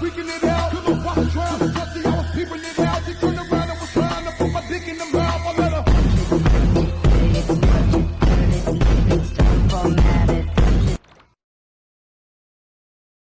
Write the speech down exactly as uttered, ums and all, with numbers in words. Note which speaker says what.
Speaker 1: freaking it out. Till the watch trial, trusty, I was peeping it